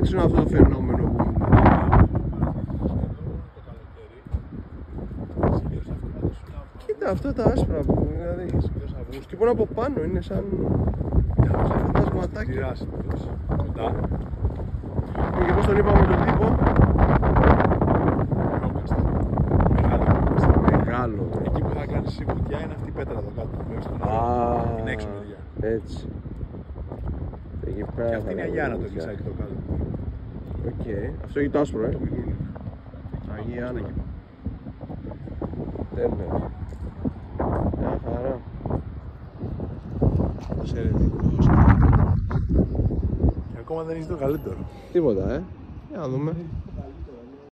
αλλάξουν αυτό το φαινόμενο που... Κοίτα αυτό τα άσπρα που δηλαδή σκυπούν από πάνω, είναι σαν φαντασματάκια. Και πώς τον είπαμε τον τύπο? Μεγάλο. Εκεί που θα κάνεις η βουτιά είναι αυτή η πέτρα εδώ κάτω. Είναι έξω μεριά. Έτσι. Εκεί πέρα. Και αυτή είναι η Αγιάνα το κλεισάκι το κάτω. Οκ. Αυτό έχει το άσπρο, Το μικρούλι. Αγιάνα. Τέλεια. Μια χαρά. Και ακόμα δεν έχει το καλύτερο. Τίποτα, Για να δούμε.